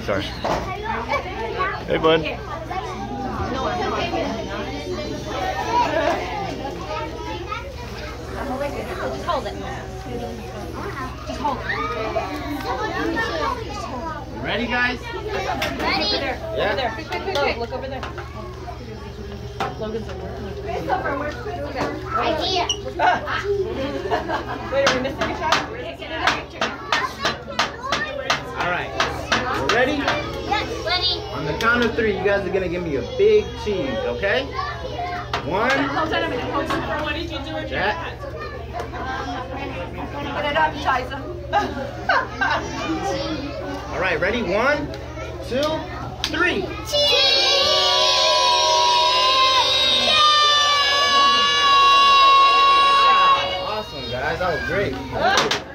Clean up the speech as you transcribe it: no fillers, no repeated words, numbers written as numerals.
Sorry. Hey, bud. Just hold it. Just hold it. You ready, guys? Ready? Yeah. Over there. Look over there. Logan's over there. Idea. Wait, are we missing a shot? All right. You ready? Yes, ready. On the count of 3, you guys are gonna give me a big cheese, okay? 1. Hold on a minute. Hold on. What did you do with your Jack. Get it up, Tyson. All right, ready? 1, 2, 3. Awesome, guys. That was great.